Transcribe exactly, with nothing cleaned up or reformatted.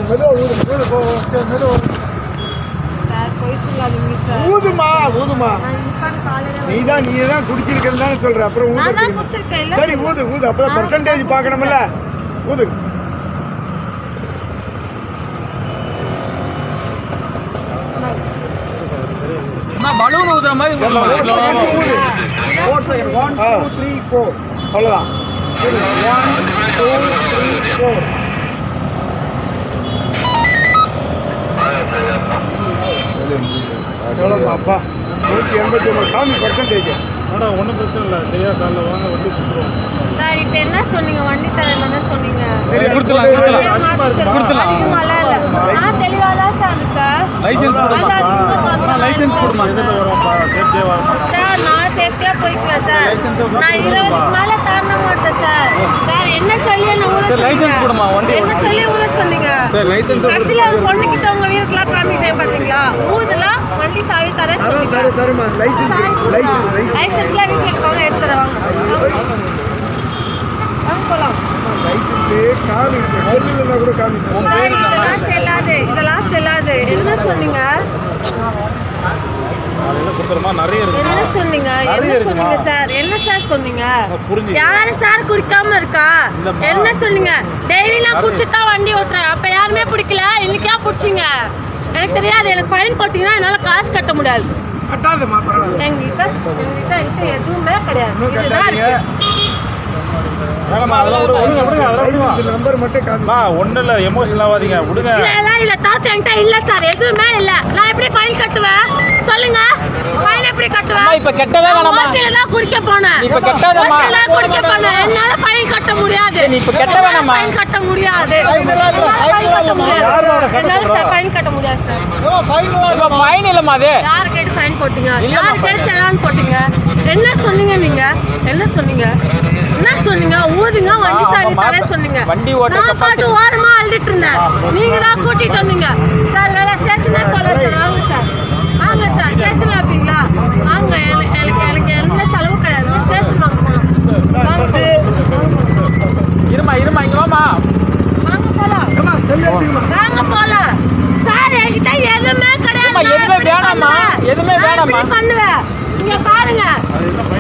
மெதுவா ஊது மெதுவா போ சரி மெதுவா சார் போய் சொல்லாதீங்க சார். ஊதுமா ஊதுமா நீ தான் நீ தான் குடிச்சிருக்கேன்னு தானே சொல்ற அப்புறம் ஊது. நான் தான் குடிச்சிருக்கேன் இல்ல. சரி ஊது ஊது அப்புறம் பர்சன்டேஜ் பார்க்கணும்ல ஊது. அம்மா பலூன் ஊதுற மாதிரி ஊதுமா. ஒன் டூ த்ரீ ஃபோர் அவ்வளோதான். ஒன் டூ த்ரீ ஃபோர் எவ்வளோப்பா அப்பா நூற்றி எண்பத்தி ஒம்பது காமி பர்சன்டேஜ். மேடம் ஒன்றும் பிரச்சனை இல்லை சரியா காலைல வாங்க வண்டி கொடுத்துருவோம். சார் இப்போ என்ன சொன்னீங்க வண்டி தரேன் தானே சொன்னீங்க. சரி கொடுத்துலாம் கொடுத்துலாம் கொடுத்துலாம். அதிகமாலாம் இல்லை. நான் தெளிவாக தான் சார் இருக்கேன். லைசென்ஸ் கொடுமா லைசென்ஸ் கொடுமா. எதில் வரோம்ப்பா சேஃப்டியாக வரோம் சார் நான் சேஃப்டியாக போய்க்குவேன் சார். நான் இருபதுக்கு மேலே தாண்ட மாட்டேன் சார். சார் என்ன சொல்லி என்ன ஊத சார் லைசென்ஸ் கொடுமா வண்டி என்ன சொல்லி ஊத சொன்னீங்க. சார் லைசென்ஸ் கடைசியில் ஒரு பொண்ணுக்கிட்ட உங்கள் வீட்டுக்குலாம் காமிட்டேன் பார்த்தீங்களா. ஊதலாம் வண்டி சாவி தரேன் தரும் தரும் தருமா லைசன்ஸ் லைசன்ஸ் லைசன்ஸ் லைசன்ஸ்லாம் வீட்டில் இருக்கவங்க எடுத்து தருவாங்க. வாங்க போகலாம். லைசன்ஸு காமி செல்லுன்னா கூட காமி. சார் இதெல்லாம் செல்லாது இதெல்லாம் செல்லாது. என்ன சொன்னீங்க காலையில் கொடுத்துருமா நிறைய இருக்கு. என்ன சொன்னீங்க என்ன சொன்னீங்க சார் என்ன சார் சொன்னீங்க. யாரு சார் குடிக்காம இருக்கா என்ன சொன்னீங்க. டெய்லி நான் குடிச்சுட்டா வண்டி ஓட்டுறேன். அப்ப யாருமே பிடிக்கல இன்னைக்கா பிடிச்சிங்க. எனக்கு தெரியாது. எனக்கு ஃபைன் போட்டீங்கன்னா என்னால காசு கட்ட முடியாது. கட்டாதம்மா பரவாயில்ல. எங்ககிட்ட எங்ககிட்ட என்கிட்ட எதுவுமே கிடையாது. இதுதான் இருக்கு. நம்பர் மட்டும் காமி. ஒன்றும் இல்லை எமோஷனல் ஆகாதீங்க விடுங்க. இல்ல இல்ல தாத்தா என்கிட்ட இல்ல சார் எதுவுமே இல்ல. நான் எப்படி ஃபைன் கட்டுவேன் சொல்லுங்க. ஃபைன் எப்படி கட்டுவேன். இப்ப கெட்டவே வேணாமா. ஹாஸ்டல்ல தான் குடிக்க போனேன். இப்ப கெட்டாதம்மா. ஹாஸ்டல்ல குடிக்க போனேன். என்னால ஃபைன் கட்ட முடியாது. நீ இப்ப கெட்ட வேணாமா. ஃபைன் கட்ட முடியாது. என்னால ஃபைன் கட்ட முடியாது. என்னால ஃபைன் கட்ட முடியாது சார். இப்ப ஃபைன் இல்லம்மா அது. யார் கேட்டு ஃபைன் போட்டீங்க. யார் கேட்டு செலான் போட்டீங்க. என்ன சொன்னீங்க நீங்க என்ன சொன்னீங்க என்ன சொன்னீங்க. ஊதுங்க வண்டி சாவி தரே சொன்னீங்க. வண்டி ஓட்ட நான் பாட்டு ஓரமா அழுதுட்டு இருந்தேன். நீங்க தான் கூட்டிட்டு வந்தீங்க சார். வேற ஸ்டேஷனே போல சார். வாங்க சார் வாங்க சார் ஸ்டேஷன்ல இருப்பீங்களா. வாங்க எனக்கு எனக்கு எனக்கு எந்த செலவு கிடையாது. ஸ்டேஷன் வாங்க போகலாம். இருமா இருமா இங்க வாமா. வாங்க போலாம். வாங்க போலாம் சார். என்கிட்ட எதுவுமே கிடையாது. எதுவுமே வேணாமா எதுவுமே வேணாமா பண்ணுவேன். இங்க பாருங்க